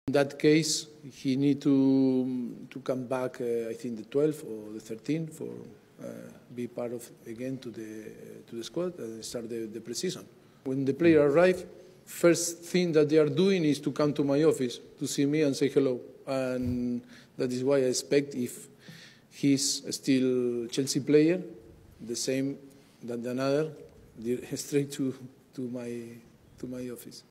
In that case, he need to come back, I think the 12th or the 13th for be part of again to the squad and start the pre-season. When the player arrive, first thing that they are doing is to come to my office to see me and say hello, and that is why I expect if he's still Chelsea player, the same than another, straight to my office.